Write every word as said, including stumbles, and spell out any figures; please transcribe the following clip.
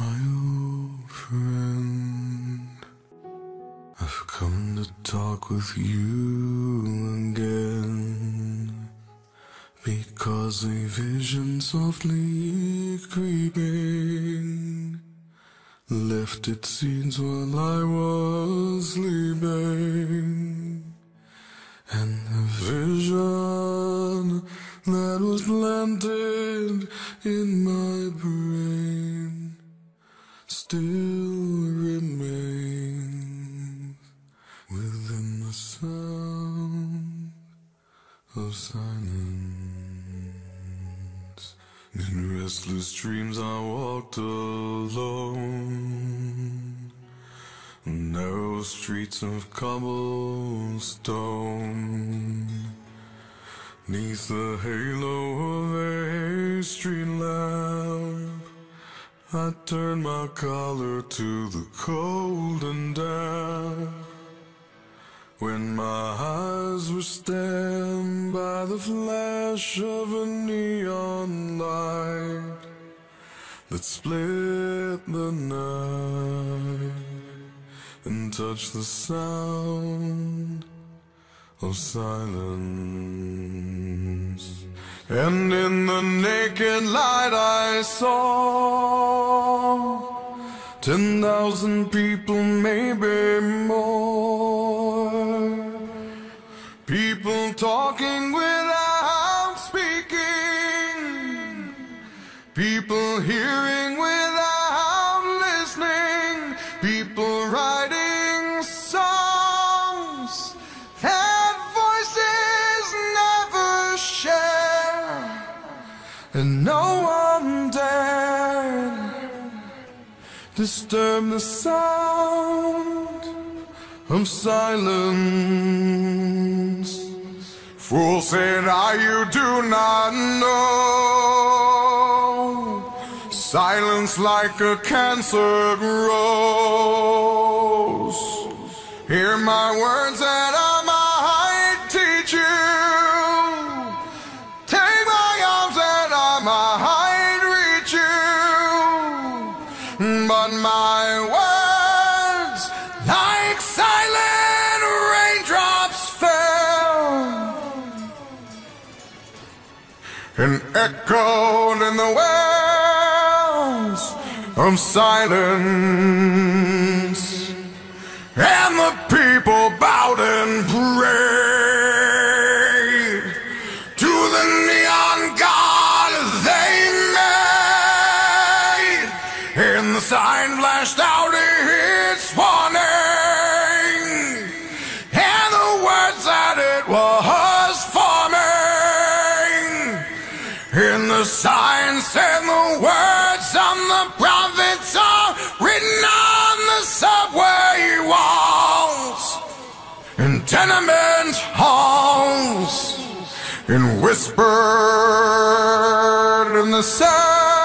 my old friend, I've come to talk with you again, because a vision softly creeping left its seeds while I was sleeping. And the vision that was planted in my brain still remains within the sound of silence. In restless dreams I walked alone, narrow streets of cobblestone, neath the halo of a street lamp. I turned my collar to the cold and damp, when my eyes were stabbed by the flash of a neon light that split the night and touch the sound of silence. And in the naked light I saw ten thousand people, maybe more, people talking without speaking, people hearing without listening, people writing songs that voices never share, and no one dared disturb the sound of silence. Fool, said I, you do not know, silence like a cancer grows. Hear my words that I might teach you, take my arms that I might reach you, but my words like silent raindrops fell and echoed in the wells of silence, and the people bowed and prayed to the neon god they made, and the sign flashed out its warning, and the words that it was forming, and the sign said the words of the prophets are written on the subway walls and tenement halls, and whispered in the sound